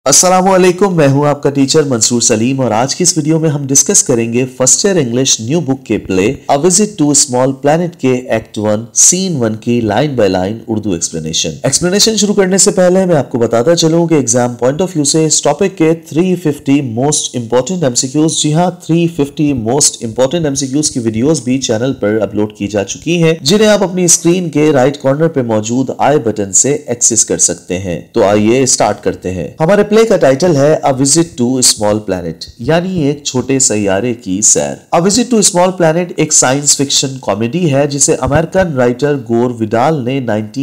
अस्सलामुअलैकुम, मैं हूं आपका टीचर मंसूर सलीम और आज की इस वीडियो में हम डिस्कस करेंगे first year English new book के play a visit to small planet के एक्ट 1 सीन 1 की line by line Urdu explanation शुरू करने से पहले मैं आपको बताता चलूं कि एग्जाम पॉइंट ऑफ व्यू से इस टॉपिक के 350 मोस्ट इंपॉर्टेंट एमसीक्यूज, जी हां 350 मोस्ट इंपॉर्टेंट एमसीक्यूज की वीडियोस भी चैनल पर अपलोड की जा चुकी हैं, जिन्हें आप अपनी स्क्रीन के राइट कॉर्नर पे मौजूद आई बटन से एक्सेस कर सकते हैं। तो आइए स्टार्ट करते हैं। हमारे प्ले का टाइटल है a visit to small planet, यानी एक छोटे सैयारे की सैर। A visit to small planet एक साइंस फिक्शन कॉमेडी है जिसे अमेरिकन राइटर गोर विडाल ने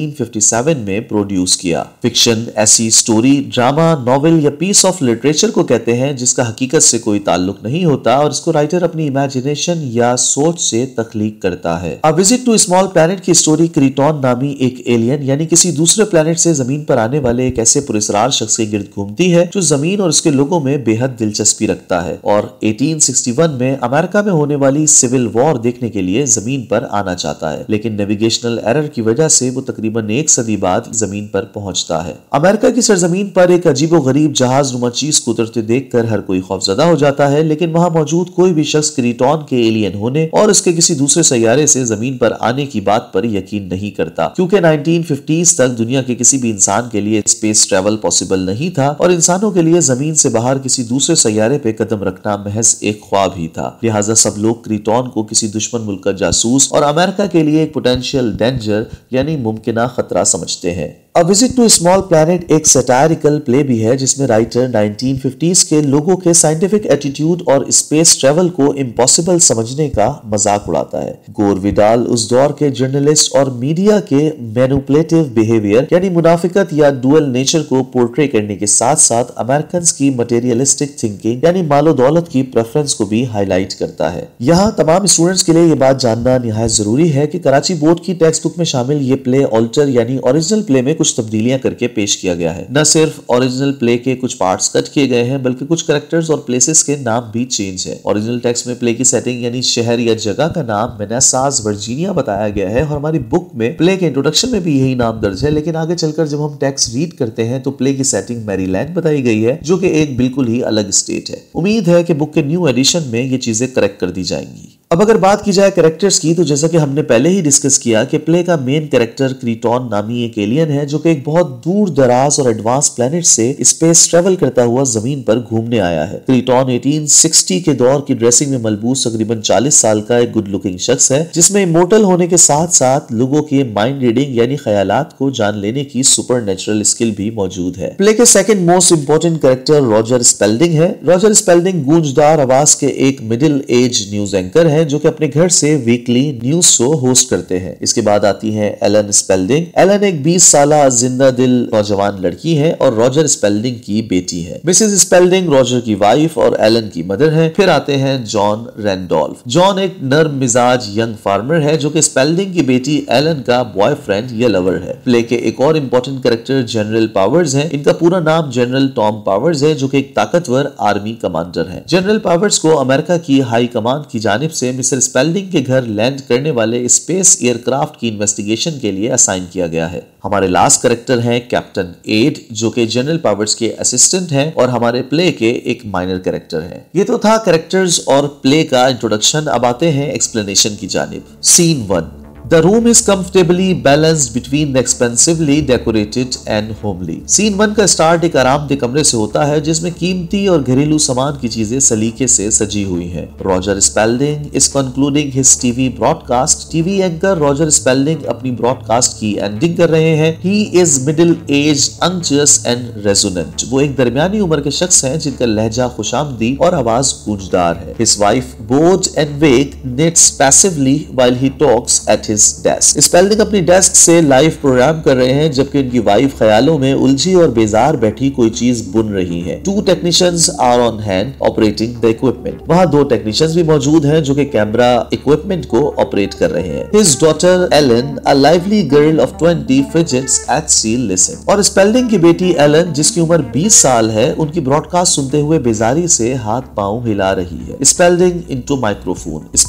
1957 में प्रोड्यूस किया। फिक्शन ऐसी स्टोरी, ड्रामा, नॉवेल या पीस ऑफ लिटरेचर को कहते हैं जिसका हकीकत से कोई ताल्लुक नहीं होता और इसको राइटर अपनी इमेजिनेशन या सोच से तख्लीक करता है। A visit to small planet की स्टोरी क्रीटॉन नामी एक एलियन यानी किसी दूसरे प्लैनेट से जमीन पर आने वाले एक ऐसे पुरस्कार शख्स के गिर्द घूमती है जो जमीन और उसके लोगों में बेहद दिलचस्पी रखता है और 1861 में अमेरिका में होने वाली सिविल वॉर देखने के लिए जमीन पर आना चाहता है, लेकिन नेविगेशनल एरर की वजह से वो तकरीबन एक सदी बाद जमीन पर पहुंचता है। अमेरिका की सरजमीन पर एक अजीबोगरीब जहाज नुमा चीज को उतरते देखकर हर कोई खौफजदा हो जाता है, लेकिन वहां मौजूद कोई भी शख्स क्रीटॉन के एलियन होने और उसके किसी दूसरे सैयारे से जमीन पर आने की बात पर यकीन नहीं करता, क्योंकि 1950s तक दुनिया के किसी भी इंसान के लिए स्पेस ट्रेवल पॉसिबल नहीं था और इंसानों के लिए जमीन से बाहर किसी दूसरे सैयारे पे कदम रखना महज एक ख्वाब ही था। लिहाजा सब लोग क्रीटॉन को किसी दुश्मन मुल्क का जासूस और अमेरिका के लिए एक पोटेंशियल डेंजर यानी मुमकिना खतरा समझते हैं। A visit to small planet एक सैटारिकल प्ले भी है जिसमें राइटर 1950s के लोगों के साइंटिफिक एटीट्यूड और स्पेस ट्रेवल को इम्पॉसिबल समझने का मजाक उड़ाता है। गोर विडाल उस दौर के जर्नलिस्ट और मीडिया के मैनिपुलेटिव बिहेवियर यानी मुनाफिकत या डुअल नेचर को पोर्ट्रे करने के साथ साथ अमेरिकन की मटेरियलिस्टिक थिंकिंग यानी मालो दौलत की प्रेफरेंस को भी हाईलाइट करता है। यहाँ तमाम स्टूडेंट्स के लिए ये बात जानना निहायत जरूरी है कि कराची बोर्ड की टेक्स्ट बुक में शामिल ये प्ले ऑल्टर यानी ओरिजिनल प्ले में कुछ तब्दीलियां करके पेश किया गया है। न सिर्फ ओरिजिनल प्ले के कुछ पार्ट्स कट किए गए हैं बल्कि कुछ कैरेक्टर्स और प्लेसेस के नाम भी चेंज है। ओरिजिनल टेक्स्ट में प्ले की सेटिंग यानी शहर या जगह का नाम मेनासास वर्जीनिया बताया गया है और हमारी बुक में प्ले के इंट्रोडक्शन में भी यही नाम दर्ज है, लेकिन आगे चलकर जब हम टेक्स्ट रीड करते हैं तो प्ले की सेटिंग मैरीलैंड बताई गई है जो कि एक बिल्कुल ही अलग स्टेट है। उम्मीद है कि बुक के न्यू एडिशन में ये चीजें करेक्ट कर दी जाएंगी। अब अगर बात की जाए कैरेक्टर्स की तो जैसा कि हमने पहले ही डिस्कस किया कि प्ले का मेन कैरेक्टर क्रीटॉन नामी एक एलियन है जो कि एक बहुत दूर दराज और एडवांस प्लेनेट से स्पेस ट्रेवल करता हुआ जमीन पर घूमने आया है। क्रीटॉन 1860 के दौर की ड्रेसिंग में मलबूस तकरीबन 40 साल का एक गुड लुकिंग शख्स है जिसमें इमोर्टल होने के साथ साथ लोगों के माइंड रीडिंग यानी ख्यालात को जान लेने की सुपर नेचुरल स्किल भी मौजूद है। प्ले के second most important character Roger Spelding है। रॉजर स्पेल्डिंग गूंजदार आवाज के एक मिडिल एज न्यूज एंकर है जो कि अपने घर से वीकली न्यूज शो होस्ट करते हैं। इसके बाद आती है एलन स्पेल्डिंग। एलन एक 20 साला जिंदा दिल नौजवान लड़की है और रॉजर स्पेल्डिंग की बेटी है। मिसेस स्पेल्डिंग रॉजर की वाइफ और एलन की मदर है। फिर आते हैं जॉन रैंडोल्फ। जॉन एक नर्म मिजाज यंग फार्मर है जो कि स्पेल्डिंग की बेटी एलन का बॉयफ्रेंड या लवर है। प्ले के एक और इम्पोर्टेंट कैरेक्टर जनरल पावर्स है। इनका पूरा नाम जनरल टॉम पावर्स है जो कि एक ताकतवर आर्मी कमांडर है। जनरल पावर्स को अमेरिका की हाई कमांड की जानिब से मिस्टर स्पेल्डिंग के घर लैंड करने वाले स्पेस एयरक्राफ्ट की इन्वेस्टिगेशन के लिए असाइन किया गया है। हमारे लास्ट कैरेक्टर हैं कैप्टन एड जो कि जनरल पावर्स के असिस्टेंट हैं और हमारे प्ले के एक माइनर कैरेक्टर हैं। ये तो था कैरेक्टर्स और प्ले का इंट्रोडक्शन। अब आते हैं एक्सप्लेनेशन की जानिब। Scene 1। The room is comfortably balanced between the expensively decorated and homely. Scene 1 का स्टार्ट एक आरामदेह कमरे से होता है जिसमें कीमती और घरेलू सामान की चीजें सलीके से सजी हुई हैं। Roger Spelding is concluding his TV broadcast. TV anchor Roger Spelding अपनी ब्रॉडकास्ट की एंडिंग कर रहे हैं। He is middle age, unctuous and resonant. वो एक दरमियानी उम्र के शख्स हैं जिनका लहजा खुशामदी और आवाज गूंजदार है। His wife bored and vague knits passively while he talks at his desk. Spelding अपनी डेस्क से लाइव प्रोग्राम कर रहे हैं जबकि उनकी वाइफ ख्यालों में उलझी और बेजार बैठी कोई चीज बुन रही है। 2 technicians are on hand operating the equipment. वहां 2 टेक्नीशियंस भी मौजूद हैं जो कि कैमरा इक्विपमेंट को ऑपरेट कर रहे हैं। His daughter Ellen, a lively girl of 20, fidgets as she listens। और स्पेल्डिंग की बेटी एलन जिसकी उम्र 20 साल है उनकी ब्रॉडकास्ट सुनते हुए बेजारी से हाथ पांव हिला रही है। Spelding into microphone.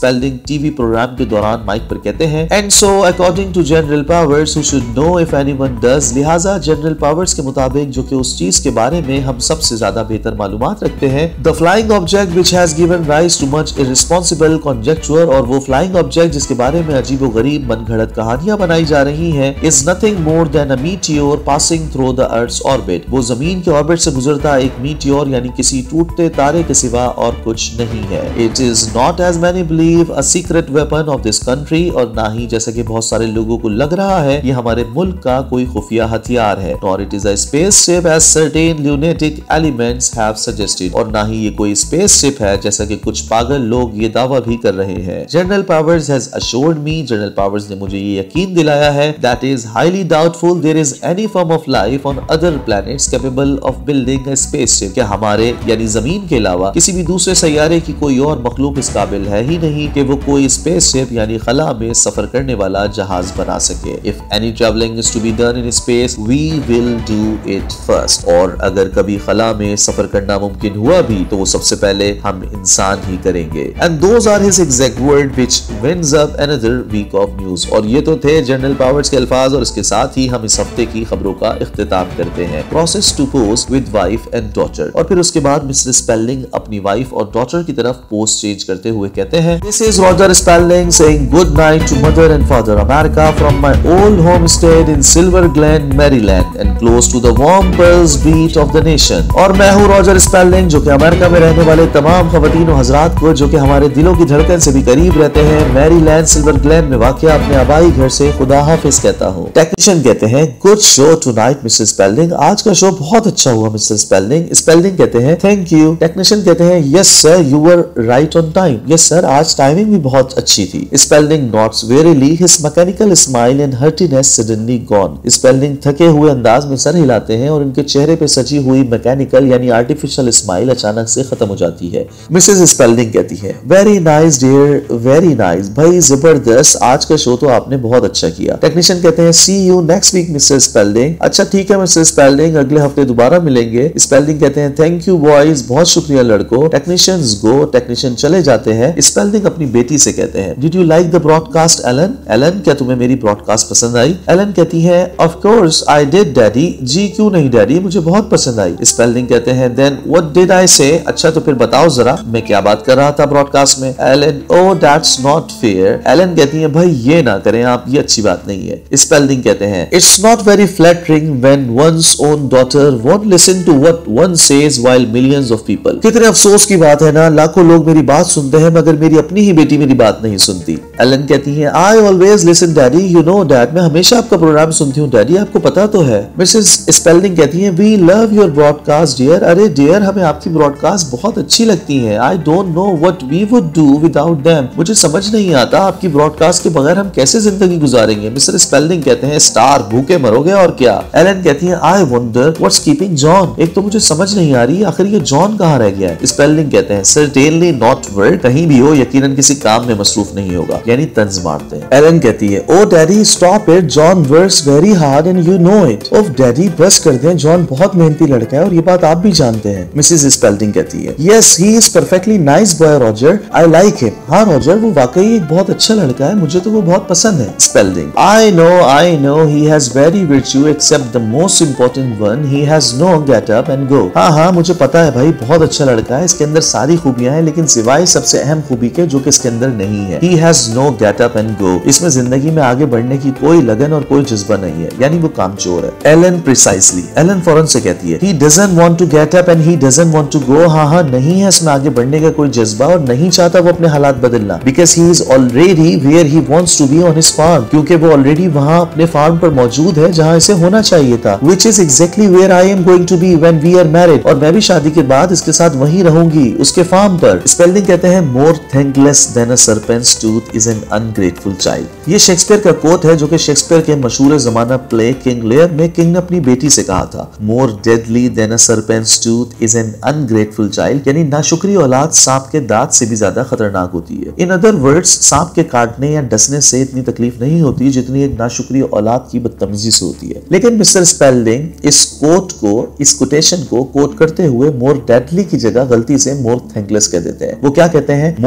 Spelding TV programme के दौरान माइक पर कहते हैं। And so according to General Powers who should know if anyone does, लिहाजा जनरल पावर्स के मुताबिक जो कि उस चीज के बारे में हम सबसे ज्यादा बेहतर मालूमात रखते हैं, the flying object which has given rise to much irresponsible conjecture, और वो फ्लाइंग ऑब्जेक्ट जिसके बारे में अजीबोगरीब मनगढ़ंत कहानियां बनाई जा रही हैं, is nothing more than a meteor passing through the earth's orbit. वो जमीन के ऑर्बिट से गुजरता एक मीटियोर यानी किसी टूटते तारे के सिवा और कुछ नहीं है। It is not as many believe a secret weapon of this country, और ना ही जैसा कि बहुत सारे लोगों को लग रहा है ये हमारे मुल्क का कोई खुफिया हथियार है। Nor it is a spaceship as certain lunatic elements have suggested, और ना ही ये कोई स्पेसशिप है जैसा कि कुछ पागल लोग ये दावा भी कर रहे हैं। General Powers has assured me, General Powers ने मुझे ये यकीन दिलाया है, that is highly doubtful there is any form of life on other planets capable of building a spaceship. क्या हमारे यानी जमीन के अलावा किसी भी दूसरे सैयारे की कोई और मखलूक इस काबिल है ही नहीं कि वो कोई स्पेसशिप यानी खला में सफर करने वाला जहाज बना सके। If any travelling is to be done in space we will do it first, और अगर कभी खला में सफर करना मुमकिन हुआ भी तो वो सबसे पहले हम इंसान ही करेंगे। And those are his exact word which winds up another week of news, और ये तो थे जनरल पावर्स के अल्फाज, और इसके साथ ही हम इस हफ्ते की खबरों का इख्तिताम करते हैं। Process to post with wife and daughter, और फिर उसके बाद मिस्टर स्पेलिंग अपनी वाइफ और डॉटर की तरफ पोस्ट चेंज करते हुए कहते हैं, this is Roger Spalding saying good night to mother and father America from my old home state in Silver Glen Maryland and close to the warm pulse beat of the nation. और मैं हूँ Roger spelling जो कि America में रहने वाले तमाम खवातीन और हजरात को जो कि हमारे दिलों की धड़कन से भी करीब रहते हैं, मैरीलैंड सिल्वर ग्लेन में वाक़या अपने आबाई घर से खुदा हाफिज कहता हूँ। टेक्नीशियन कहते हैं, good show tonight mister Spalding, आज का शो बहुत अच्छा हुआ मिस्टर स्पेलिंग। स्पेलिंग कहते हैं, थैंक यू। टेक्नीशियन कहते हैं, yes sir you were right on time. Yes sir, आज टाइमिंग भी बहुत अच्छी थी। Spalding notes verily his mechanical smile and heartiness suddenly gone. Spalding थके हुए अंदाज में सर हिलाते हैं और उनके चेहरे पे सजी हुई मैकेनिकल यानी आर्टिफिशियल स्माइल अचानक से खत्म हो जाती है। मिसेस स्पेलिंग कहती है, very nice dear, very nice. भाई जबरदस्त, आज का शो तो आपने बहुत अच्छा किया। टेक्नीशियन कहते हैं, see you next week mister Spalding. अच्छा ठीक है मिस्टर स्पेलिंग, अगले हफ्ते दोबारा मिलेंगे। स्पेलिंग कहते हैं, थैंक यू बॉयज, बहुत शुक्रिया लड़कों। टेक्नीशियंस गो, टेक्नीशियन चले जाते हैं। स्पेलिंग अपनी बेटी से कहते हैं, did you like the broadcast Ellen? Ellen, क्या तुम्हें मेरी ब्रॉडकास्ट पसंद आई? एलन कहती है, of course I did daddy. जी क्यों नहीं डैडी, मुझे बहुत पसंद आई। स्पेलिंग कहते हैं, देन व्हाट डिड आई से? अच्छा तो फिर बताओ जरा मैं क्या बात कर रहा था ब्रॉडकास्ट में। Ellen, oh that's not fair. Ellen कहती है, भाई ये ना करें आप, ये अच्छी बात नहीं है। स्पेलिंग कहते हैं, it's not very flattering when one's own daughter won't listen to what one says while millions of people. कितने अफसोस की बात है ना, लाखों लोग मेरी बात सुनते हैं मगर मेरी अपनी ही बेटी मेरी बात नहीं सुनती। एलन कहती है, I always listen daddy, you know dad, मैं हमेशा आपका प्रोग्राम सुनती हूँ डैडी, आपको पता तो है। मिसेस स्पेलिंग कहती है, we love your broadcast dear. अरे डियर, हमें आपकी ब्रॉडकास्ट बहुत अच्छी लगती है। I don't know what we would do without them. मुझे समझ नहीं आता आपकी ब्रॉडकास्ट के बगैर हम कैसे जिंदगी गुजारेंगे। मिस्टर स्पेलिंग कहते हैं, स्टार भूखे मरोगे और क्या। एलन कहती है, I wonder what's keeping John. एक तो मुझे समझ नहीं आ रही आखिर ये जॉन कहाँ रह गया है। स्पेलिंग कहते हैं, सर्टेनली नॉट वर्ड, कहीं भी हो यकीनन किसी काम में मसरूफ नहीं होगा, यानी तंज मारते हैं। एलन कहती है, oh daddy stop it, John works very hard and you know it. Oh daddy बस कर दें, जॉन बहुत मेहनती लड़का है और ये बात आप भी जानते हैं। मिसेस स्पेलिंग कहती है, yes he is perfectly nice boy Roger, I like him. हाँ रॉजर, वो वाकई एक बहुत अच्छा लड़का है, मुझे तो वो बहुत पसंद है। Spalding, I know he has very virtue except the most important one, he has no get up and go. हाँ मुझे पता है भाई, बहुत अच्छा लड़का है, इसके अंदर सारी खूबियां हैं लेकिन सिवाय सबसे अहम खूबी के जो कि इसके अंदर नहीं है, he has no get up and go. इसमें जिंदगी में आगे बढ़ने की कोई लगन और कोई जज्बा नहीं है, यानी वो कामचोर है। एलन प्रिसाइसली, एलन फौरन से कहती है, he doesn't want to get up and he doesn't want to go। हाँ नहीं है इसमें आगे बढ़ने का कोई जज्बा और नहीं चाहता वो अपने हालात बदलना। because he is already where he wants to be on his farm, क्योंकि वो ऑलरेडी वहाँ अपने फार्म पर मौजूद है जहाँ इसे होना चाहिए था। which is exactly where I am going to be when we are married, और मैं भी शादी के बाद इसके साथ वहीं रहूंगी उसके फार्म पर। स्पेलिंग कहते हैं, more thankless than a serpent's tooth is an ungrateful child। ये शेक्सपियर का कोट है जो कि शेक्सपियर के मशहूर जमाना प्ले किंग लियर में किंग ने अपनी बेटी से कहा था। More deadly than a serpent's tooth is an ungrateful child, यानी नाशुक्री औलाद सांप के दांत से भी ज्यादा खतरनाक होती है। इन अदर वर्ड्स, सांप के काटने या डसने से इतनी तकलीफ नहीं होती जितनी एक नाशुक्री औलाद की बदतमीजी से होती है। लेकिन मिस्टर स्पेलिंग इस कोट को, इस कोटेशन को कोट करते हुए मोर डेडली की जगह गलती से मोर थैंकलेस कह देते हैं। वो क्या कहते हैं, more thankless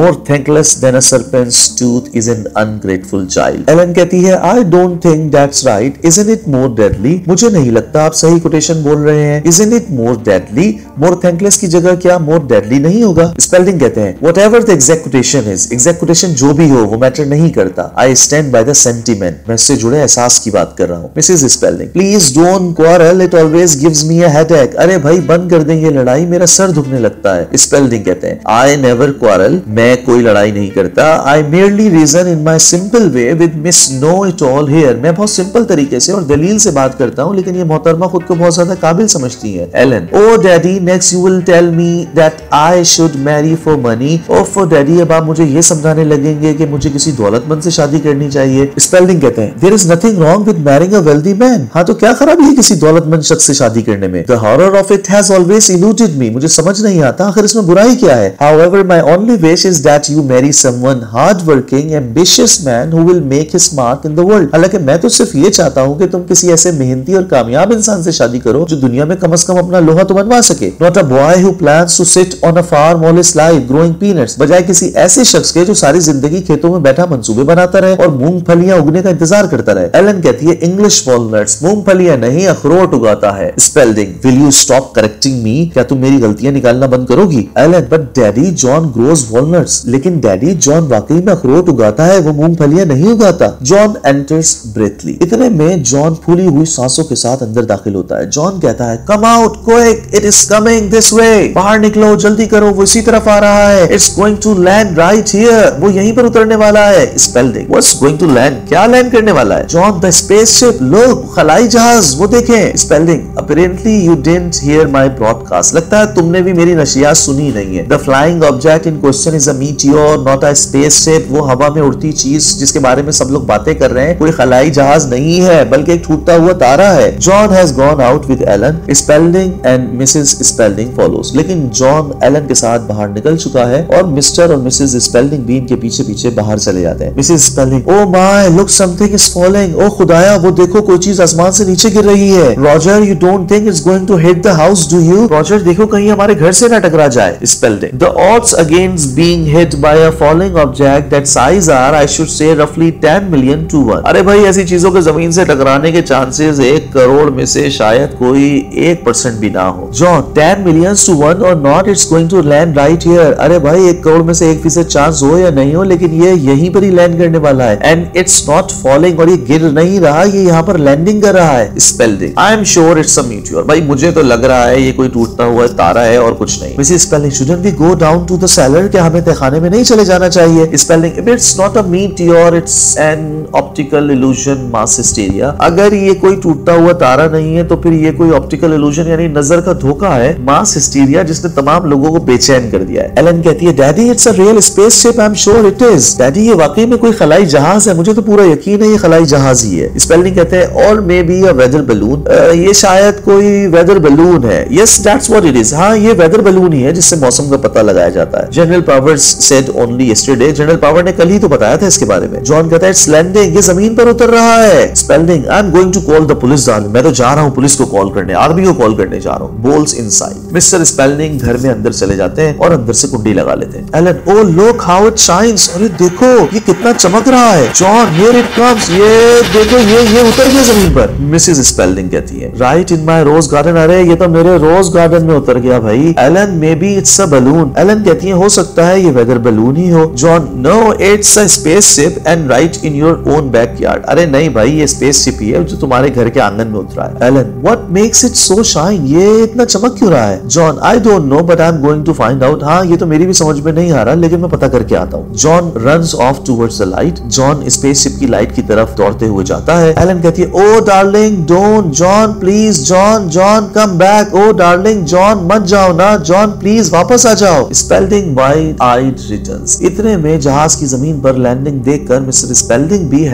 thankless than a serpent's tooth is an ungrateful child. एलन कहती है I don't think that's right. Isn't it more deadly? मुझे नहीं लगता आप सही कोटेशन बोल रहे हैं. Isn't it more deadly? More thankless की जगह क्या more deadly नहीं होगा? Spalding कहते हैं whatever the exact quotation is, exact quotation जो भी हो वो मैटर नहीं करता. I stand by the sentiment. मैं इससे जुड़े एहसास की बात कर रहा हूँ. Mrs. Spalding, please don't quarrel. It always gives me a headache. अरे भाई बंद कर दें ये लड़ाई, मेरा सर दुखने लगता है. Spalding कहते हैं I never quarrel. मैं कोई लड़ाई नहीं करता. I merely reason in my simple way with Miss Know It All here. मैं बहुत सिंपल तरीके से और दलील से बात करता हूँ, लेकिन ये मोहतरमा खुद को बहुत ज्यादा काबिल समझती है. Ellen, oh daddy, next you will tell me that I should marry for money. Oh for daddy, अब आप मुझे ये समझाने लगेंगे कि मुझे किसी दौलतमंद से शादी करनी चाहिए. Spalding कहते हैं there is nothing wrong with marrying a wealthy man. हाँ तो क्या खराबी है किसी दौलतमंद शख्स से शादी करने में. The horror of it has always eluded me. मुझे समझ नहीं आता आखिर इसमें बुराई क्या है. However, my only wish is that you marry someone hard-working, ambitious man who will make his mark in the world. हालांकि मैं तो सिर्फ ये चाहता हूँ कि तुम किसी ऐसे मेहनती और कामयाब इंसान से शादी करो जो दुनिया में कम से कम अपना लोहा तो बनवा सके. Not a boy who plans to sit on a farm all his life growing peanuts. बजाय किसी ऐसे शख्स के जो सारी जिंदगी खेतों में बैठा मंसूबे बनाता रहे और मूंगफलियां उगने का इंतजार करता रहे. एलन कहती है इंग्लिश वॉलनट्स, मूंगफलियां नहीं अखरोट उगाता है. Spalding, will you stop correcting me? क्या तुम मेरी गलतियां निकालना बंद करोगी? Ellen, but daddy John grows walnuts. लेकिन डैडी जॉन वाकई में अखरोट उगाता है, वो मूंगफलियां नहीं उगाता. John enters breathly. इतने में जॉन फूली हुई सांसों के साथ अंदर दाखिल होता है. जॉन कहता है come out quick, it is coming this way. बाहर निकलो, जल्दी करो, वो इसी तरफ आ रहा है. It's going to land right here. वो यहीं पर उतरने वाला है. Spalding, what's going to land? क्या लैंड करने वाला है? John, the spaceship. लोग, खलाई जहाज, वो देखें. Spalding, apparently you didn't hear my broadcast. लगता है तुमने भी मेरी नशियात सुनी नहीं है. The flying object in question is a meteor, not a spaceship. वो हवा में उड़ती चीज जिसके बारे में सब लोग बातें कर रहे हैं कोई खलाई जहाज नहीं है बल्कि एक टूटता हुआ तारा है. John has gone out with Ellen. Spalding and Mrs. Spalding follows. लेकिन जॉन एलन के साथ बाहर निकल चुका है और मिस्टर और मिसेस स्पेल्डिंग भी इनके पीछे पीछे बाहर चले जाते हैं. Mrs Spalding, oh my, look something is falling. ओ खुदाया, वो देखो कोई चीज आसमान से नीचे गिर रही है. Roger, you don't think it's going to hit the house, do you? Roger, देखो कहीं हमारे घर से ना टकरा जाए. Spalding, the odds against being hit by a falling object that size are, I should say, roughly 10 million to 1. अरे भाई ऐसी चीजों के जमीन से टकराने के चांसेस 1 करोड़ में से शायद कोई 1% भी ना हो. John, 10 millions to 1 or not, it's going to land right here. अरे भाई 1 करोड़ में से 1% चांस हो या नहीं हो लेकिन ये यहीं पर ही लैंड करने वाला है. And it's not falling, और ये गिर नहीं रहा, ये यहाँ पर लैंडिंग कर रहा है. Spalding, I am sure it's a meteor. भाई मुझे तो लग रहा है ये कोई टूटता हुआ तारा है और कुछ नहीं. Mrs. Spalding, shouldn't we go down to the cellar? क्या हमें तहखाने में नहीं चले जाना चाहिए? Spalding, if it's not a meteor, it's an optical illusion, mass hysteria. अगर ये कोई टूटता हुआ तारा नहीं है तो फिर ये कोई ऑप्टिकल इल्यूजन यानी नजर का धोखा है, मास हिस्टीरिया जिसने तमाम लोगों को बेचैन कर दिया है. एलन कहती है daddy it's a real spaceship, I am sure it is. Daddy ये वाकई में कोई खलाई जहाज है, मुझे तो पूरा यकीन है ये खलाई जहाज ही है. स्पेलिंग कहते हैं और maybe a weather balloon, ये शायद कोई वेदर बलून है. Yes that's what it is. हाँ ये वेदर बलून ही है जिससे मौसम का पता लगाया जाता है. General Powers said only yesterday, general Power ने कल ही तो बताया था इसके बारे में. जॉन कहता है इट्स लैंडिंग, ये जमीन पर उतर रहा है. Spalding, I am going to call the police darling, मैं तो जा रहा हूँ पुलिस को कॉल करने, आर्मी को कॉल करने जा रहा हूँ. Balls inside. मिस्टर स्पेलिंग घर में अंदर चले जाते हैं और अंदर से कुंडी लगा लेते हैं. Ellen, oh look how it shines, अरे देखो ये कितना चमक रहा है. जॉन, हियर इट कम्स, ये देखो ये उतर गया जमीन पर. मिसेस स्पेलिंग कहती है right in my rose garden, अरे ये तो मेरे रोज गार्डन में उतर गया भाई. Ellen, maybe it's a balloon. Ellen कहती है हो सकता है ये वेदर बलून ही हो. John, no it's a spaceship and right in your own backyard. अरे नहीं भाई ये स्पेसशिप ही है जो तुम्हारे घर के आंगन में उतरा है. Ellen, what makes it so shine, ये इतना चमक क्यों रहा है. John, I don't know but I am going to find out. हाँ ये तो मेरी भी समझ में नहीं आ रहा लेकिन मैं पता करके आता हूँ. John runs off towards the light. John spaceship की लाइट की तरफ दौड़ते हुए जाता है. एलन कहती है oh darling don't. John please, John come back. ओ डार्लिंग जॉन मत जाओ ना. जॉन प्लीज वापस आ जाओ. Spalding wide eyed returns. इतने में जहाज की जमीन पर लैंडिंग देखकर मिस्टर स्पेल्डिंग भी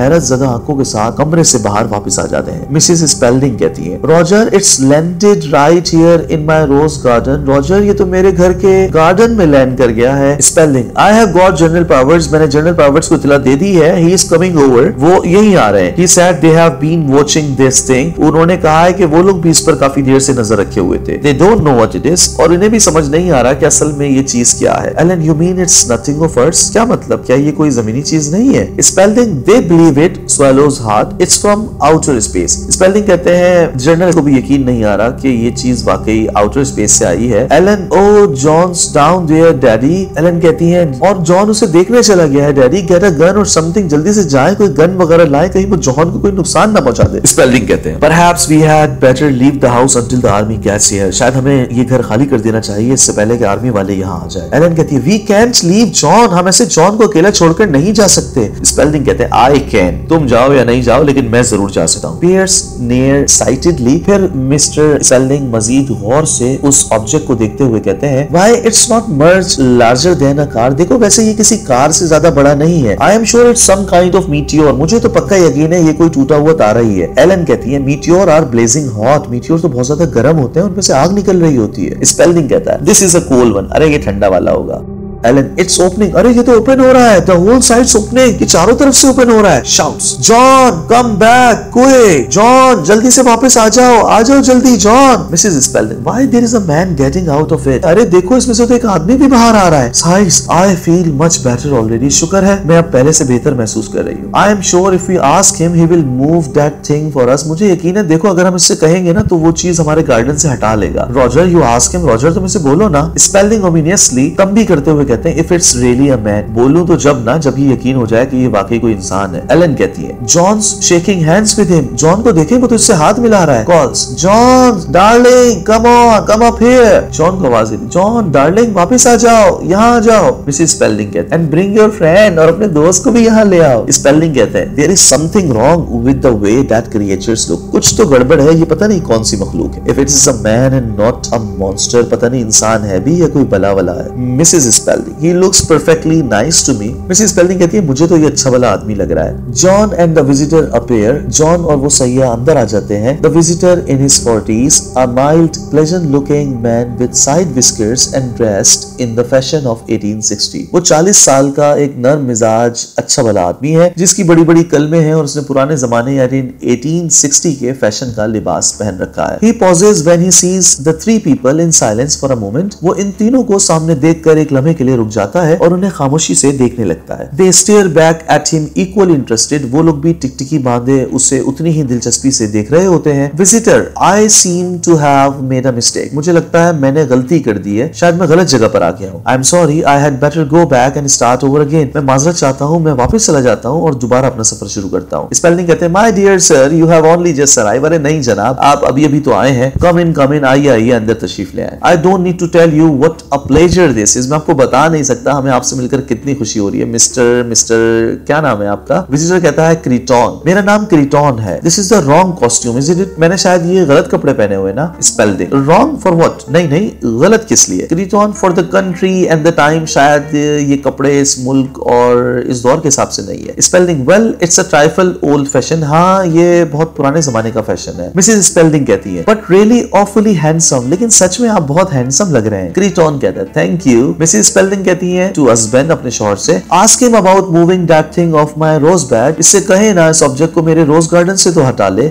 हैरत ज़दा आंखों के साथ कमरे से बाहर वापस आ जाते हैं। मिसेस स्पेल्डिंग कहती है, Roger it's landed right here in my rose garden. Roger ये तो मेरे घर के गार्डन में लैंड कर गया है। Spalding, I have got general Powers, मैंने जनरल पावर्स को इत्तला दे दी है। ही इज कमिंग ओवर, वो यही आ रहे हैं। He said they have been watching this thing, उन्होंने कहा है कि वो लोग भी इस पर काफी देर से नजर रखे हुए थे। They don't know what it is, और इन्हें भी समझ नहीं आ रहा कि असल में ये चीज क्या है। Ellen, you mean it's nothing of earth? क्या मतलब, क्या ये कोई जमीनी चीज नहीं है? Spalding, they believe it swallows hard, it's from outer space। Spalding कहते हैं जर्नल को भी यकीन नहीं आ रहा कि ये चीज वाकई आउटर स्पेस से आई है। Ellen, oh John's down there daddy. Ellen कहती है, और जॉन उसे देखने चला गया है daddy. Get a gun or something, जल्दी से जाए, कोई गन वगैरह लाए, कहीं वो जॉन को कोई नुकसान ना पहुंचा दे। स्पेल्डिंग कहते हैं, perhaps we had better leave the house until the army gets here, शायद हमें ये घर खाली कर देना चाहिए इससे पहले कि आर्मी वाले यहाँ आ जाए। एलन कहती है, वी कैंट लीव जॉन, हम ऐसे जॉन को अकेला छोड़कर नहीं जा सकते। स्पेल्डिंग कहते हैं, आई कैन, तुम जाओ या नहीं जाओ लेकिन मैं जरूर जा सकता हूँ। पियर्स नियर साइटेडली, फिर मिस्टर स्पेल्डिंग मजीद गौर से उस ऑब्जेक्ट को देखते हुए कहते हैं, why it's not much larger than a car, देखो वैसे ये किसी कार से ज्यादा बड़ा नहीं है। I am sure it's some kind of meteor, मुझे तो पक्का यकीन है ये कोई टूटा हुआ तारा ही है। एलन कहती है, meteor are blazing hot, meteor तो बहुत ज्यादा गर्म होते हैं, उनमें से आग निकल रही होती है। स्पेल्डिंग कहता है, this is a cold one, अरे ये ठंडा वाला होगा। एलन, इट्स ओपनिंग, अरे ये तो ओपन हो रहा है, द होल साइड्स ओपनिंग, ये चारों तरफ से ओपन हो रहा है। Shouts, John come back quick, John जल्दी से वापस आ जाओ जल्दी John. Mrs Spalding, why there is a man getting out of it, अरे देखो इसमें से तो एक आदमी भी बाहर आ रहा है। Sighs, I feel much better already, शुक्र है मैं अब पहले से बेहतर महसूस कर रही हूँ। I am sure if we ask him he will move that thing for us, मुझे यकीन है देखो अगर हम इससे कहेंगे ना तो वो चीज हमारे गार्डन से हटा लेगा। Roger, you ask him, Roger तुम इसे बोलो ना। स्पेल्डिंग ओमिनियसली, तंबी करते हुए कहते हैं, if it's really a man, बोलूं तो जब ना जब ही यकीन हो जाए कि ये वाकई कोई इंसान है। एलन कहती है, John's shaking hands with him, John को देखें वो तो इससे हाथ मिला रहा है। Calls, John darling come on, come up here, John को आवाज देती, जॉन डार्लिंग वापस आ जाओ, यहाँ आ जाओ। मिसेस स्पेल्डिंग कहते हैं, एंड ब्रिंग योर फ्रेंड, और अपने दोस्त को भी यहाँ ले आओ। स्पेल्डिंग कहते हैं, there is something wrong with the way that creatures look, कुछ तो गड़बड़ है, ये पता नहीं कौन सी मखलूक है। If it is a man and not a monster, पता नहीं इंसान है भी या कोई बला वाला है। Mrs Spalding, he looks perfectly nice to me। Mrs Spalding कहती है, मुझे तो ये अच्छा वाला आदमी लग रहा है। John and the visitor appear, John और वो सैया अंदर आ जाते हैं। The visitor in his 40s, a mild pleasant looking man with side whiskers and dressed in the fashion of 1860, वो 40 साल का एक नर्म मिजाज अच्छा वाला आदमी है जिसकी बड़ी बड़ी कलमें हैं और उसने पुराने जमाने यानी 1860 के फैशन का लिबास पहन रखा है। He pauses when he sees the three people in silence for a moment, वो इन तीनों को सामने देखकर एक लम्हे के लिए रुक जाता है और उन्हें खामोशी से देखने लगता है। They stare back at him equally interested, वो लोग भी टिकटिकी बांधे उसे उतनी ही दिलचस्पी से देख रहे होते हैं। Visitor, I seem to have made a mistake, मुझे लगता है मैंने गलती कर दी है, शायद मैं गलत जगह पर आ गया हूँ। I'm sorry, I had better go back and start over again, मैं माजरत चाहता हूँ, मैं वापस चला जाता हूँ और दोबारा अपना सफर शुरू करता हूँ। स्पेल्डिंग कहते हैं, My dear sir, you have only just arrived, अरे नहीं जनाब, आप अभी तो आए हैं। Come in, आइए अंदर तशरीफ ले आए। I don't need to tell you what a pleasure this is, मैं आपको बता नहीं सकता हमें आपसे मिलकर कितनी खुशी हो रही है। मिस्टर क्या नाम है आपका? विजिटर कहता है, क्रीटॉन, मेरा नाम क्रीटॉन है। This is the wrong costume, is it, मैंने शायद ये गलत कपड़े पहने हुए ना। स्पेल्डिंग, रॉन्ग फॉर व्हाट, नहीं गलत किस लिए? Kreton, for the country and the time, शायद ये कपड़े इस मुल्क और इस दौर के हिसाब से नहीं है। Spalding, well it's a trifle old fashion, हाँ ये बहुत पुराने जमाने का फैशन है। मिसेस स्पेल्डिंग कहती है, बट रियली ऑफुली हैंडसम, लेकिन सच में आप बहुत हैंडसम लग रहे हैं। क्रीटॉन कहता है, थैंक यू। मिसेस स्पेल्डिंग कहती है टू हस्बैंड, अपने शौहर से, ask him about moving that thing off my rose bed, इससे कहे ना इस ऑब्जेक्ट को मेरे रोज गार्डन से तो हटा ले।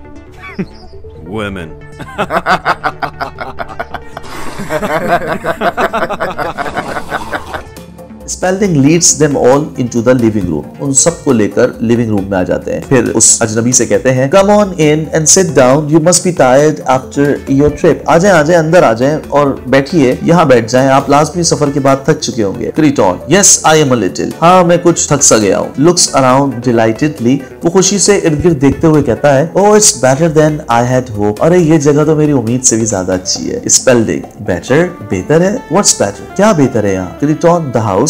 Women. Spalding leads them all into the living room, उन सबको लेकर लिविंग रूम में आ जाते हैं। फिर उस अजनबी से कहते हैं, come on in and sit down, you must be tired after your trip, आ जाए अंदर आ जाए और बैठिए, यहाँ बैठ जाएं, आप लाजमी सफर के बाद थक चुके होंगे। Kreton, yes I am a little, हाँ मैं कुछ थक सा गया हूँ। लुक्स अराउंड डिलाइटेडली, वो खुशी से इर्द गिर्द देखते हुए कहता है, oh it's better than I had hope, अरे ये जगह तो मेरी उम्मीद से भी ज्यादा अच्छी है। स्पेल्डिंग, बेटर, बेहतर है, व्हाट्स बेटर, क्या बेहतर है यहाँ? क्रीटॉन, द हाउस,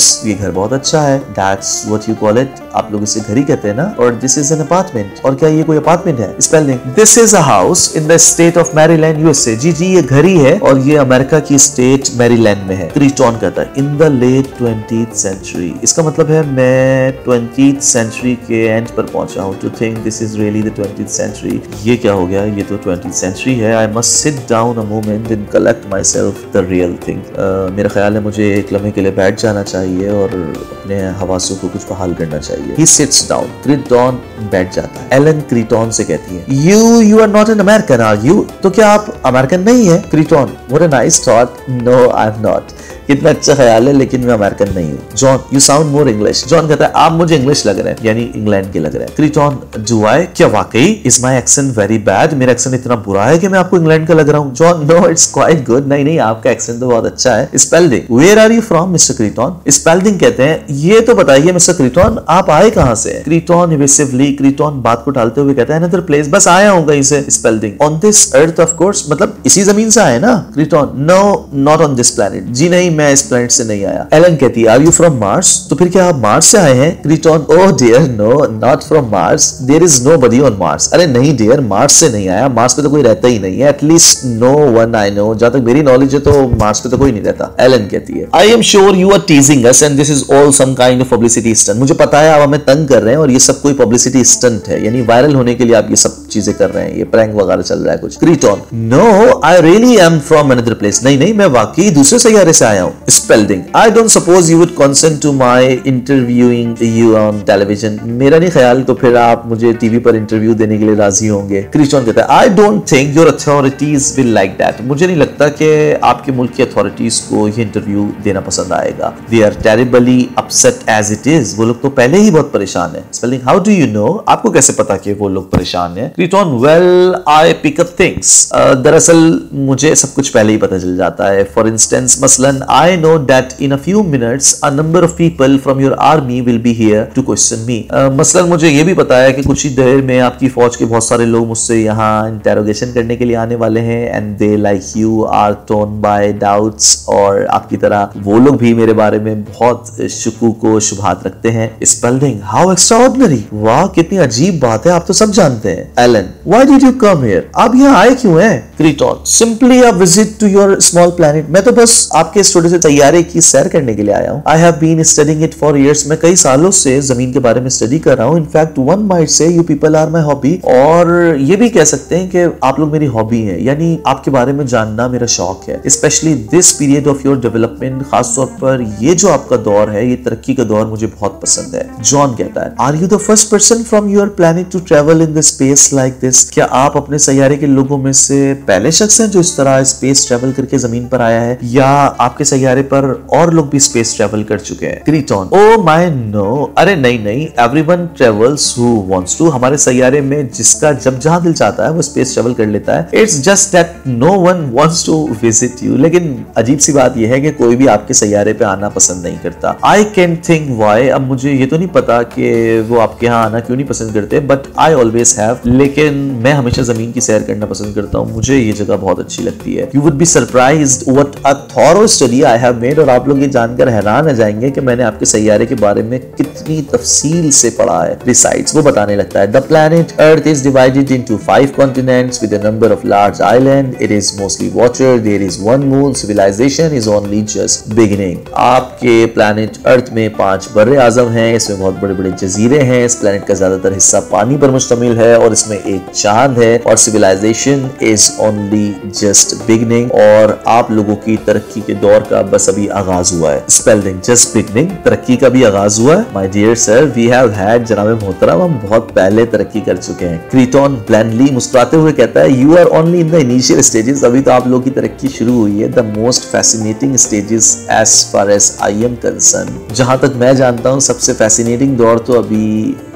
ये घर बहुत अच्छा है, that's what you call it, आप लोग इसे घर ही कहते हैं ना, और this is an apartment, और क्या ये कोई अपार्टमेंट है? Spelding, this is a house in the state of Maryland, USA, जी ये घर ही है और ये अमेरिका की स्टेट मैरीलैंड में है। क्रीटॉन कहता है in the late 20th century, इसका मतलब है मैं 20th century के एंड पर पहुंचा हूं। to think this is really the 20th century, ये क्या हो गया, ये तो 20th century है। I must sit down a moment and collect myself the real thing, मेरा ख्याल है मुझे एक लम्हे के लिए बैठ जाना चाहिए और अपने हवासों को कुछ बहाल करना चाहिए। He sits down, क्रीटॉन बैठ जाता है। एलन क्रीटॉन से कहती है you are not an American, are you? तो क्या आप अमेरिकन नहीं है? क्रीटॉन, what a nice thought, no I'm not, कितना अच्छा ख्याल है, लेकिन मैं अमेरिकन नहीं हूँ। John, you sound more English. John कहता है आप मुझे इंग्लिश लग रहे हैं, यानी इंग्लैंड के लग रहे हैं। क्रीटॉन, डू आई, क्या वाकई? Is my accent very bad, मेरा एक्सेंट इतना बुरा है कि मैं आपको इंग्लैंड का लग रहा हूँ? John, no it's quite good, नहीं नहीं आपका एक्सेंट तो बहुत अच्छा है। Spelding, where are you from mister Kreton? Spelding कहते हैं ये तो बताइए मिस्टर क्रीटॉन आप आए कहाँ से? क्रीटॉन इवेसिवली, क्रीटॉन बात को टालते हुए कहता है अनदर प्लेस, बस आया हूँ कहीं से। Spelding, on this earth of course, मतलब इसी जमीन से आए ना? Kreton, no not on this planet, जी नहीं मैं इस प्लैनेट से नहीं आया। एलन कहती है आर यू फ्रॉम मार्स? तो फिर क्या आप मार्स से आए हैं? Kreton, oh dear no not from Mars, there is nobody on Mars. अरे नहीं डियर, मार्स से नहीं आया, मार्स पे तो कोई रहता ही नहीं है, at least no one I know, जहां तक मेरी नॉलेज है तो मार्स पे तो कोई नहीं रहता। एलन कहती है I am sure you are teasing us and this is all some kind of publicity stunt, मुझे पता है आप हमें तंग कर रहे हैं और ये सब कोई पब्लिसिटी स्टंट है, यानी वायरल होने के लिए आप ये सब चीजें कर रहे हैं, ये प्रैंक वगैरह चल रहा है कुछ। Kreton, no I really am from another place, नहीं नहीं मैं वाकई दूसरे सैयारे से आया हूँ। Spelding, I don't suppose you would consent to my interviewing you on television, मेरा नहीं ख्याल तो फिर आप मुझे टीवी पर इंटरव्यू देने के लिए राजी होंगे। क्रीटॉन कहता है I don't think your authorities will like that, मुझे नहीं लगता कि आपके मुल्क की अथॉरिटीज को ये इंटरव्यू देना पसंद आएगा। They are terribly upset as it is, वो लोग तो पहले ही बहुत परेशान है। Spelling, how do you know, आपको कैसे पता कि वो लोग परेशान है? क्रीटॉन, well I pick up things, दरअसल मुझे सब कुछ पहले ही पता चल जाता है। For instance, मसलन I know that in a few minutes a number of people from your army will be here to question me, मसलन मुझे ये भी पता है कि कुछ ही देर में आपकी फौज के बहुत सारे लोग मुझसे यहाँ इंटेरोगेशन करने के लिए आने वाले हैं and they like you are torn by doubts, और आपकी तरह वो लोग भी मेरे बारे में बहुत शुकूक व शुबहात रखते हैं। स्पेल्डिंग, हाउ एक्स्ट्राऑर्डिनरी, वाह कितनी अजीब बात है, आप तो सब जानते हैं। Ellen, why did you come here, आप यहाँ आए क्यों हैं? Kreton, simply a visit to your small planet, मैं तो बस आपके इस छोटे से तैयारे की सैर करने के लिए आया हूँ। I have been studying it for years, मैं कई सालों से जमीन के बारे में स्टडी कर रहा हूँ। In fact one might say you people are my hobby, और ये भी कह सकते हैं कि आप लोग मेरी हॉबी हैं, यानी आपके बारे में जानना मेरा शौक है। Especially this period of your development, खासतौर पर ये जो आपका दौर है, ये तरक्की का दौर मुझे बहुत पसंद है। जॉन कहता है are you the first person from your planet to travel in the space like this, क्या आप अपने सैयारे के लोगों में से पहले शख्स हैं जो इस तरह स्पेस ट्रेवल करके जमीन पर आया है, या आपके सैयारे पर और लोग भी स्पेस ट्रेवल कर चुके हैं? क्रीटॉन, ओ माय नो, अरे नहीं नहीं, everyone travels who wants to, हमारे सैयारे में जिसका जब जहां दिल चाहता है वो स्पेस ट्रेवल कर लेता है। It's just that no one wants to visit you, लेकिन अजीब सी बात यह है कि कोई भी आपके सैयारे पे आना पसंद नहीं करता। आई कैन थिंक व्हाई, अब मुझे ये तो नहीं पता कि वो आपके यहाँ आना क्यों नहीं पसंद करते, बट आई ऑलवेज हैव, लेकिन मैं हमेशा जमीन की सैर करना पसंद करता हूँ, मुझे ये जगह बहुत अच्छी लगती है। You would be surprised what a thorough study I have made, और आप लोग ये जानकर हैरान रह जाएंगे कि मैंने आपके सैयारे के बारे में कितनी तफसील से पढ़ा है। Besides, वो बताने लगता है the planet earth is divided into 5 continents with a number of large islands. It is mostly water. There is one moon. Civilization is only just beginning. आपके प्लैनेट अर्थ में 5 बर्रे आज़म हैं, इसमें बहुत बड़े बड़े जजीरे हैं, इस प्लैनेट का ज्यादातर हिस्सा पानी पर मुश्तमिल है और इसमें एक चांद है, और civilisation is only just beginning, और आप लोगों की तरक्की के दौर का बस अभी आगाज हुआ है। स्पेलिंग, जस्ट बिगिनिंग, तरक्की का भी आगाज हुआ है। My dear sir, we have had, जनाब मोहतरम, हम बहुत पहले तरक्की कर चुके हैं। क्रीटॉन ब्लैंडली मुस्कुराते हुए कहता है you are only in the initial stages, अभी तो आप लोगों की तरक्की शुरू हुई है। The most fascinating stages as far as I am concern, जहां तक मैं जानता हूं सबसे फैसिनेटिंग दौर तो अभी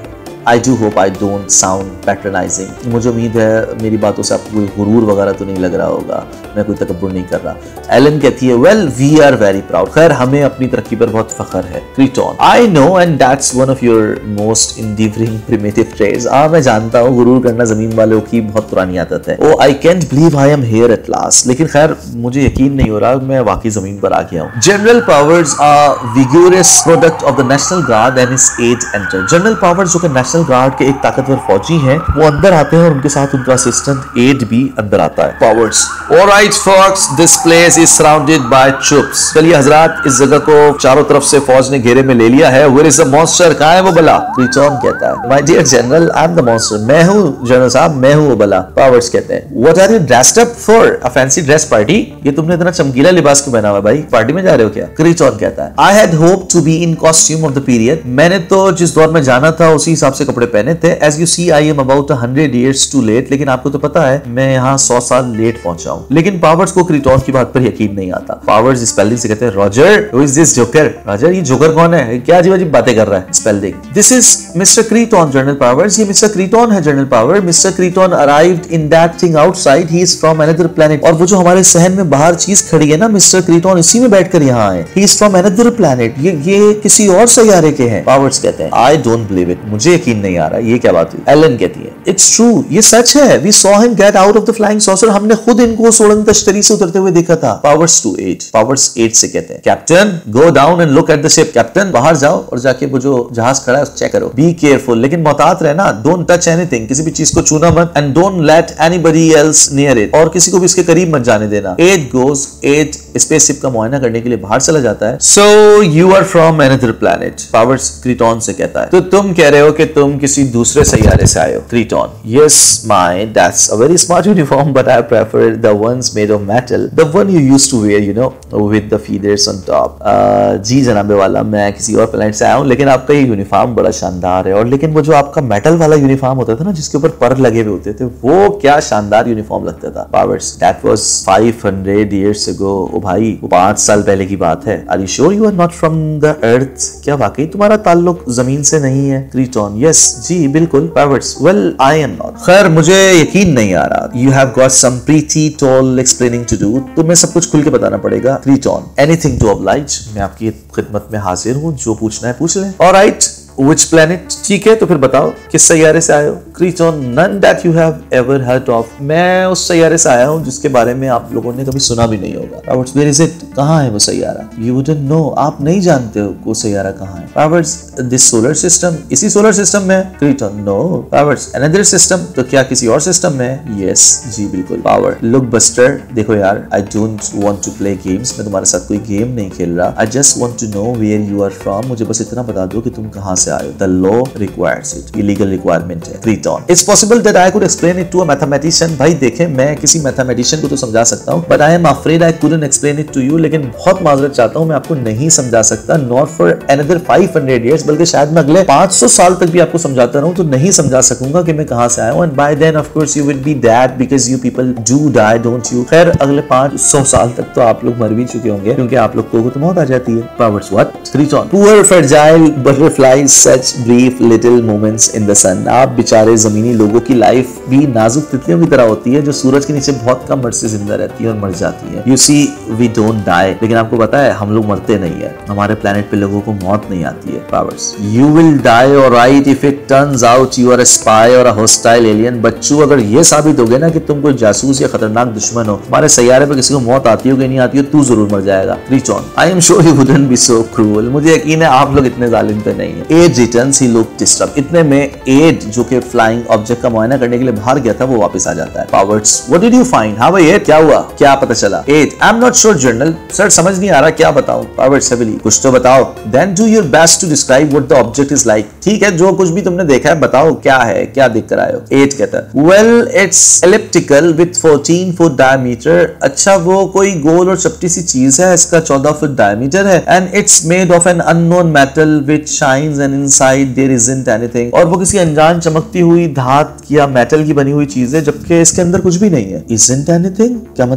I do hope I don't sound patronising. मुझे उम्मीद है मेरी बातों से आपको कोई गुरूर वगैरह तो नहीं लग रहा होगा, मैं कोई तकब्बुर नहीं कर रहा। एलन कहती है well we are very proud. खैर हमें अपनी तरक्की पर बहुत फख्र है। Kreton I know and that's one of your most endearing primitive traits. मैं जानता हूँ गुरूर करना जमीन वालों की बहुत पुरानी आदत है। Oh I can't believe I am here at last. लेकिन खैर मुझे यकीन नहीं हो रहा मैं वाकई जमीन पर आ गया हूँ। General Powers are vigorous product of the National Guard and his aide enter. General Powers जो कि नेशनल गार्ड के एक ताकतवर फौजी हैं वो अंदर आते हैं और उनके साथ उनका असिस्टेंट एड भी अंदर आता है। Powers alright folks this place is surrounded by troops. चलिए हजरात इस जगह को चारों तरफ से फौज ने घेरे में ले लिया है। Where is the monster? कहां है वो बला? क्रीटॉन कहता है my dear General I am the monster. मैं हूं जनरल साहब, मैं हूं वो बला। पावर्स कहते हैं what are you dressed up for? A fancy dress party? ये तुमने इतना चमकीला लिबास क्यों पहना हुआ है भाई? पार्टी में जा रहे हो क्या? क्रीटॉन कहता है I had hoped to be in costume of the period. मैंने तो जिस दौर में जाना था उसी हिसाब से कपड़े पहने थे। As you see I am about 100 years too late। लेकिन आपको तो पता है मैं यहाँ 100 साल लेट पहुंचा हूँ। लेकिन पावर्स को क्रीटॉन की बात पर यकीन नहीं आता। पावर्स स्पेलिंग से कहते हैं Roger who is this joker? Roger ये जोकर कौन है? क्या अजीब अजीब बातें कर रहा है? Spelding this is mister Kreton General Powers. ये मिस्टर क्रीटॉन है General Power. Mister Kreton arrived in that thing outside. He is from another planet. और वो जो हमारे सहन में बाहर चीज खड़ी है ना, मिस्टर क्रीटॉन इसी में बैठकर यहाँ आए। He is from another planet. ये किसी और सैयारे के हैं। पावर्स कहते हैं आई डोंट बिलीव इट। मुझे यकीन नहीं आ रहा ये क्या बात हुई। एलन कहती है इट्स ट्रू, ये सच है। We saw him get out of the flying saucer. हमने खुद इनको सोलंग तश्तरी से उतरते हुए देखा था। Powers to 8। पावर्स 8 से कहते हैं captain go down and look at the ship. Captain बाहर जाओ और जाके वो जो जहाज खड़ा है चेक करो। बी केयरफुल, लेकिन मोहतात रहना। डोंट टच एनीथिंग, किसी भी चीज को छूना मत। And don't let anybody else near it, और किसी को भी इसके करीब मत जाने देना। 8 गोज 8 स्पेसशिप का मुआयना करने के लिए बाहर चला जाता है। So you are from another planet. Powers Kreton से कहता है तो तुम कह रहे हो कि तुम किसी दूसरे सैयारे से आए हो। Kreton yes my that's a very smart uniform but I prefer the ones made of metal, the one you used to wear you know with the feathers on top. जी जनाबे वाला मैं किसी और प्लैनेट से आया हूं, लेकिन आपका ये यूनिफॉर्म बड़ा शानदार है। और लेकिन वो जो आपका मेटल वाला यूनिफॉर्म होता था ना जिसके ऊपर पर लगे हुए होते थे, वो क्या शानदार यूनिफॉर्म लगता था। Powers that was 500 years ago। ओ भाई वो 5 साल पहले की बात है। Are you sure you are not from the earth? क्या वाकई तुम्हारा ताल्लुक जमीन से नहीं है? क्रीटॉन यस जी बिल्कुल। Powers well I am not. खैर मुझे यकीन नहीं आ रहा। You have got some pretty tall explaining to do. तुम्हें सब कुछ खुल के बताना पड़ेगा। Kreton anything to oblige. मैं आपकी खिदमत में हाजिर हूँ, जो पूछना है पूछ लें। Alright Which planet? ठीक है तो फिर बताओ किस सैयारे से आए हो? क्रीटॉन none that you have ever heard of। मैं उस सैयारे से आया हूँ जिसके बारे में आप लोगों ने कभी सुना भी नहीं होगा। Roberts, where is it? कहाँ है वो सैयारा? You wouldn't know। आप नहीं जानते हो वो सैयारा कहाँ है। Roberts, this solar system। इसी सोलर सिस्टम में? Kreton no। Roberts, another system। तो क्या किसी और सिस्टम में? Yes जी बिल्कुल। पावर look buster, देखो यार I don't want to play games। मैं तुम्हारे साथ कोई गेम नहीं खेल रहा। I just want to know where you are from। मुझे बस इतना बता दो कि तुम कहाँ से आए हो। The law requires it। ये लीगल रिक्वायरमेंट है। Kreton it's possible that I could explain it to a mathematician। भाई देखें मैं किसी मैथमेटिशियन को तो समझा सकता हूँ, but I am afraid I couldn't explain it to you। लेकिन बहुत माजरत चाहता हूँ मैं आपको नहीं समझा सकता। Not for another 500 years, बल्कि शायद मैं अगले 500 साल तक भी आपको समझाता रहूं तो नहीं समझा सकूंगा कि मैं कहाँ से आया हूँ। And by then of course you will be dead because you people do die, don't you? खैर अगले 500 साल तक तो आप लोग मर भी चुके होंगे क्योंकि आप लोग को मौत आ जाती है। Powers what? क्रीटॉन poor fragile butterflies such brief little moments in the sun। आप बेचारे जमीनी लोगों की लाइफ भी नाजुक तितलियों की तरह होती है जो सूरज के नीचे बहुत कम अर्से जिंदा रहती है और मर जाती है। You see we don't die। लेकिन आपको पता है हम लोग मरते नहीं है। हमारे प्लेनेट पे लोगों को मौत नहीं आती है। Powers you will die alright if it turns out you are a spy or a hostile alien। बच्चों अगर ये साबित हो गया ना कि तुम कोई जासूस या खतरनाक दुश्मन हो, हमारे सैयारे पे किसी को मौत आती हो कि नहीं आती हो, तू जरूर मर जाएगा। क्रीटॉन I am sure you wouldn't be so cruel। मुझे यकीन है आप लोग इतने जालिम तो नहीं है। Age returns he looked disturbed। इतने में एड जो कि फ्लाइंग ऑब्जेक्ट का मुआयना करने के लिए बाहर गया था वो वापस आ जाता है। Powers what did you find? हाँ भाई एड क्या हुआ, क्या पता चला? Ed I am not sure General. Sir समझ नहीं आ रहा क्या बताऊं? पावर्स हेवीली कुछ तो बताओ। Then do your best to describe what the object is like. ठीक है जो कुछ भी तुमने देखा है बताओ क्या है, क्या देख कर आए हो? एड कहता है well it's elliptical with 14 foot diameter. अच्छा वो कोई गोल और चपटी सी चीज है, इसका 14 फुट डायमीटर है। And it's made of an unknown metal which shines and inside there isn't anything. और वो किसी अनजान चमकती हुई धात या मेटल की बनी हुई चीज है जबकि इसके अंदर कुछ भी नहीं है। Isn't anything क्या मतलब?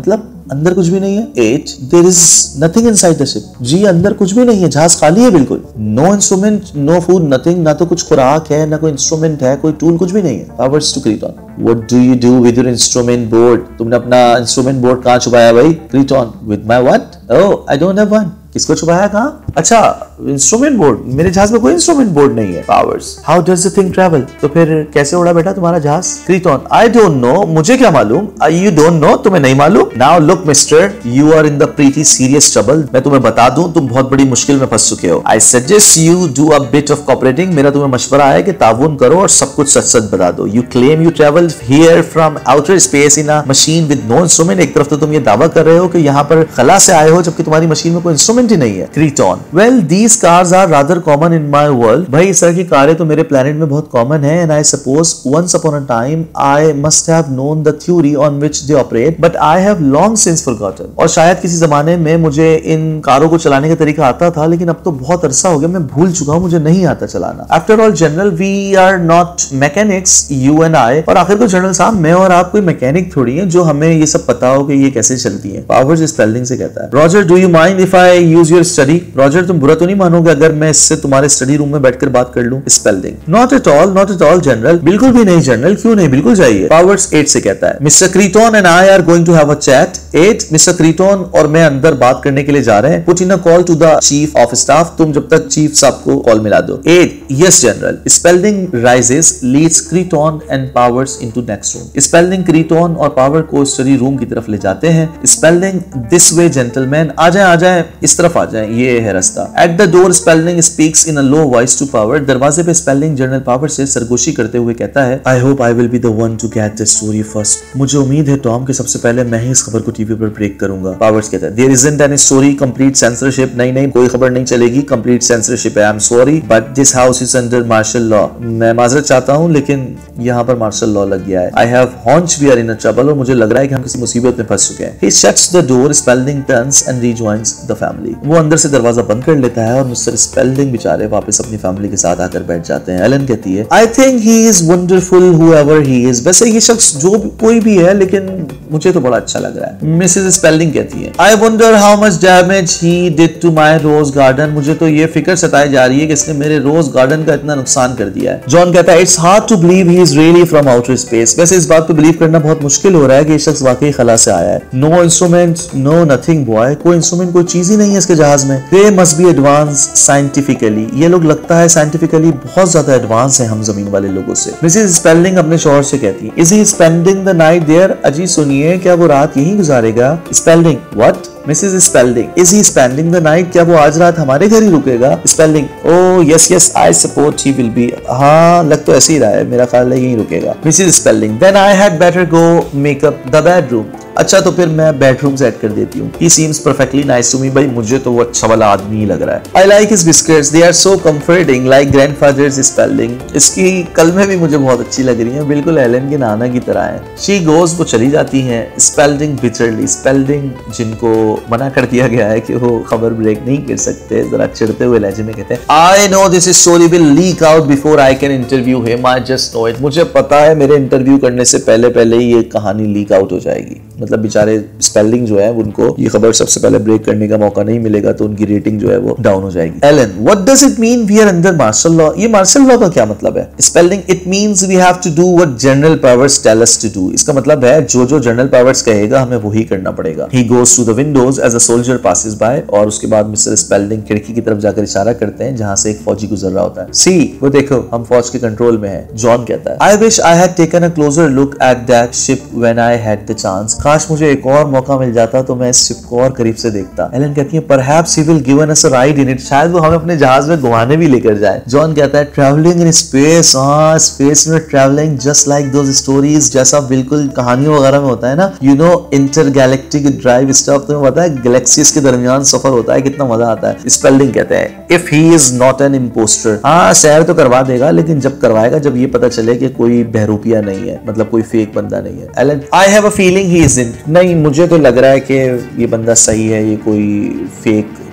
अंदर कुछ भी नहीं है। 8 there is nothing inside the ship. जी अंदर कुछ भी नहीं है, जहाज खाली है बिल्कुल। No instrument, no food, nothing, ना तो कुछ खुराक है, ना कोई इंस्ट्रूमेंट है, कोई टूल कुछ भी नहीं है। Powers to Kreton, what do you do with your instrument board? तुमने अपना इंस्ट्रूमेंट बोर्ड कहाँ छुपाया भाई? Kreton, with my what? Oh I don't have one. किसको छुपाया कहाँ? अच्छा इंस्ट्रूमेंट बोर्ड, मेरे जहाज में कोई इंस्ट्रूमेंट बोर्ड नहीं है। Powers, how does the thing travel? तो फिर कैसे उड़ा बेटा तुम्हारा जहाज? क्रीटॉन, आई डोंट नो, मुझे क्या मालूम? यू डोंट नो, तुम्हें नहीं मालूम? Now look mister, you are in the pretty serious trouble. मैं तुम्हें बता दूं, तुम बहुत बड़ी मुश्किल में फंस चुके हो। I suggest you do a bit of cooperating. मेरा तुम्हें मशवरा है कि ताउन करो और सब कुछ सच सच बता दो। You claim you travel here from outer space in a machine with no instrument. एक तरफ तो तुम ये दावा कर रहे हो कि यहाँ पर खला से आए हो, जबकि तुम्हारी मशीन में कोई इंस्ट्रूमेंट ही नहीं है। Kreton, well these cars are rather common in my world. भाई इस तरह की कारें तो मेरे प्लेनेट में बहुत कॉमन है। And I suppose once upon a time I must have known the theory on which they operate, but I have long since forgotten. और शायद किसी जमाने में मुझे इन कारों को चलाने का तरीका आता था, लेकिन अब तो बहुत अरसा हो गया, मैं भूल चुका हूं, मुझे नहीं आता चलाना। After all General we are not mechanics, you and I. और आखिर को जनरल साहब, मैं और आप कोई मैकेनिक थोड़ी है जो हमें ये सब पता हो कि ये कैसे चलती है। पावर्स स्पेलिंग से कहता है, Roger do you mind if I use your study? Roger तुम बुरा तो नहीं मानोगे अगर मैं इससे तुम्हारे स्टडी रूम में बैठकर बात कर लूं? Spelding, not at all General. बिल्कुल भी नहीं जनरल, क्यों नहीं, बिल्कुल चाहिए। पावर्स 8 से कहता है, mister Kreton and I are going to have a chat. 8, mister Kreton और मैं अंदर बात करने के लिए जा रहे हैं। Put in a call to the chief of staff. तुम जब तक चीफ साहब को कॉल मिला दो। 8, yes General. Spelling rises leads Creighton and Powers into next room. Spelling Creighton और पावर को स्टडी रूम की तरफ ले जाते हैं। स्पेलिंग दिस वे जेंटलमैन, आ जाए इस तरफ आ जाए, ये है रास्ता। At the door Spelling speaks in a low voice to Power. दरवाजे पे स्पेलिंग जनरल पावर से सरगोशी करते हुए कहता है, I hope I will be the one to get the story first. मुझे उम्मीद है टॉम कि सबसे पहले मैं ही इस खबर को टीवी पर ब्रेक करूंगा। पावर्स कहता है, there isn't any story, complete censorship. नहीं कोई खबर नहीं चलेगी, कंप्लीट सेंसरशिप है। I am sorry but this house is under martial law. मैं माजरत चाहता हूं लेकिन यहाँ पर मार्शल लॉ लग गया है। I have hunch we are in a trouble. और मुझे लग रहा है कि हम किसी मुसीबत में फंस चुके हैं। He shuts the door, Spelling turns and rejoins the family. वो अंदर से दरवाजा बंद कर लेता है और मिस्टर स्पेलिंग बेचारे वापस अपनी फैमिली के साथ आकर बैठ जाते हैं। एलन कहती है, I think he is wonderful whoever he is. वैसे ये शख्स जो कोई भी है, लेकिन मुझे तो बड़ा अच्छा लग रहा है। मिसेस स्पेलिंग कहती है, I wonder how much damage he did to my rose garden. मुझे तो ये फिक्र सताई जा रही है कि इसने मेरे रोज गार्डन का इतना नुकसान कर दिया है। जॉन कहता है, it's hard to believe he is really from outer space. वैसे इस बात को बिलीव करना बहुत मुश्किल हो रहा है कि ये शख्स वाकई खला से आया है। No instrument, no nothing boy. कोई इंस्ट्रूमेंट, कोई चीज ही नहीं है इसके जहाज में। They must be advance scientifically. ये लोग लगता है साइंटिफिकली बहुत ज्यादा एडवांस है हम जमीन वाले लोगों से। मिसेस स्पेलिंग अपने शौहर से कहती है, is he spending the night there? अजी सुनिए, क्या वो रात यहीं गुजारेगा? Spelling, what? Mrs Spelling, is he spending the night? क्या वो आज रात हमारे घर ही रुकेगा? Spelling, oh yes I support he will be. हाँ लग तो ऐसे ही रहा है, मेरा ख्याल है यहीं रुकेगा। Mrs Spelling, then I had better go make up the bedroom. अच्छा तो फिर मैं बेडरूम सेट कर देती हूँ। He seems perfectly nice to me। भाई मुझे तो वो अच्छा वाला आदमी ही लग रहा है। I like his biscuits, they are so comforting like grandfather's spelling। इसकी कलमें भी मुझे बहुत अच्छी लग रही हैं, बिल्कुल एलन के नाना की तरह है। She goes, वो चली जाती हैं। Spelling bitterly, spelling जिनको मना कर दिया गया है कि वो खबर ब्रेक नहीं कर सकते, जरा चिढ़ते हुए लहजे में कहते हैं, I know this story will leak out before I can interview him, I just know it। मुझे पता है मेरे इंटरव्यू करने से पहले ही ये कहानी लीक आउट हो जाएगी। मतलब बेचारे स्पेलिंग जो है उनको ये खबर सबसे पहले ब्रेक करने का मौका नहीं मिलेगा, तो उनकी रेटिंग जो है वो डाउन हो जाएगी। Ellen, what does it mean we are under martial law? ये मार्शल लॉ का क्या मतलब है? Spelling, it means we have to do what General Powers tell us to do. इसका मतलब है जो जनरल पावर्स कहेगा हमें वही करना पड़ेगा। He goes to the windows as a soldier passes by. और उसके बाद मिस्टर स्पेलिंग खिड़की की तरफ जाकर इशारा करते हैं जहां से एक फौजी गुजर रहा होता है। सी, वो देखो हम फौज के कंट्रोल में हैं। जॉन कहता है, I wish I had taken a closer look at that ship when I had the chance. काश मुझे एक और मौका मिल जाता तो मैं इस शिप को और करीब से देखता। एलन कहती है, perhaps he will given us a ride in it. शायद वो हमें अपने जहाज में घुमाने भी लेकर जाए। जॉन कहता है, ट्रैवलिंग इन स्पेस, हाँ स्पेस में travelling just like those stories, जैसा बिल्कुल कहानियों वगैरह में होता है ना, you know intergalactic drive stuff. तुम्हें पता है गैलेक्सीज के दरमियान सफर होता है, कितना मजा आता है। स्पेलिंग कहते हैं, if he is not an impostor. हाँ सैर तो करवा देगा, लेकिन जब करवाएगा जब ये पता चले कि कोई बहरूपिया नहीं है, मतलब कोई फेक बंदा नहीं है। Ellen, I have a feeling he isn't. नहीं मुझे तो लग रहा है कि ये बंदा सही है, ये कोई फेक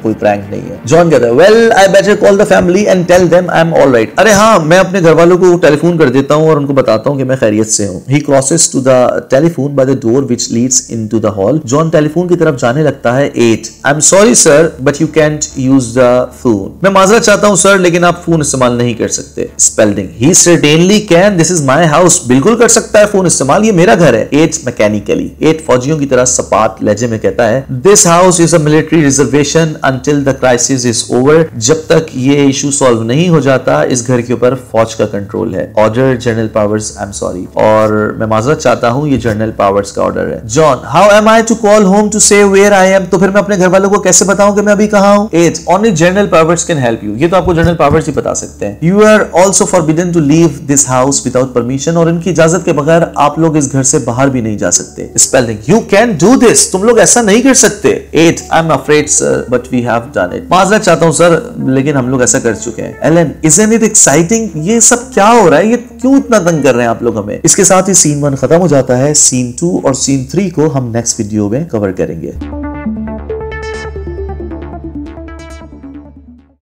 कोई प्रैंक नहीं है। जॉन कहता है well I better call the family and tell them I am alright. अरे हाँ, मैं अपने घर वालों को टेलीफोन कर देता हूँ और उनको बताता हूँ कि मैं खैरियत से हूँ। He crosses to the telephone by the door which leads into the hall. John telephone की तरफ जाने लगता है। 8 I am sorry sir but you can't use the phone. मैं माजरत चाहता हूँ सर लेकिन आप फोन इस्तेमाल नहीं कर सकते। Spelling he certainly can, this is my house. बिल्कुल कर सकता है फोन इस्तेमाल, ये मेरा घर है। 8 मैकेनिकली। 8 फौजियों की तरह सपाट लहजे में कहता है this house is a military reservation until the crisis is over. जब तक ये इशू सॉल्व नहीं हो जाता इस घर के ऊपर फौज का कंट्रोल है। Order General Powers, I am sorry, और मैं माजरत चाहता हूँ, ये जनरल पावर्स का ऑर्डर है। John how am I to call home to say where I am. तो फिर मैं अपने घर वालों को कैसे बताऊं कि मैं अभी कहां हूं। 8 only General Powers can help you. ये तो आपको जनरल पावर्स ही बता सकते हैं। You are also forbidden to leave this house without permission. और इनकी इजाजत के बगैर आप लोग इस घर से बाहर भी नहीं जा सकते। Spelling you can do this, तुम लोग ऐसा नहीं कर सकते। 8 I am afraid sir but we have done it. माजरत चाहता हूं सर लेकिन हम लोग ऐसा कर चुके हैं। एलन इजंट इट एक्साइटिंग, ये सब क्या हो रहा है, ये क्यों इतना तंग कर रहे हैं आप लोग हमें। इसके साथ ही सीन 1 खत्म हो जाता है। सीन 2 और सीन 3 को हम नेक्स्ट वीडियो में कवर करेंगे।